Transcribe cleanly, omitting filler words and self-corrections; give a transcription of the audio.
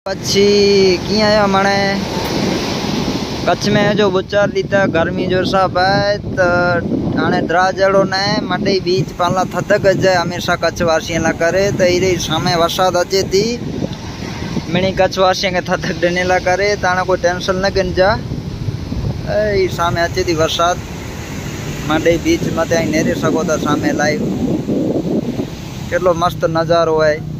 पछी किया है मणे कच्छ में जो बुचार दीता गर्मी जो सब है तो आने द्राजड़ो ने मंडी बीच पाला थतक जाए हमेशा कच्छवासी ला करे तो इरे सामे वरसाद अचे थी मिनी कच्छवासी के थतक देने ला करे ताने कोई टेंशन न गन जा ए सामे अचे थी वरसाद मंडी बीच मते नेरे सको तो सामे लाइव केटलो मस्त नजारो है।